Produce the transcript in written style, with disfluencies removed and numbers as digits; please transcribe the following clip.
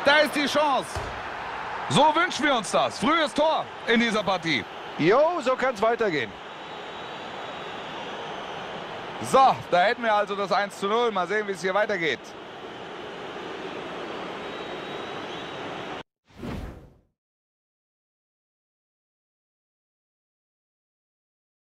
Da ist die Chance. So wünschen wir uns das. Frühes Tor in dieser Partie. Jo, so kann es weitergehen. So, da hätten wir also das 1:0. Mal sehen, wie es hier weitergeht.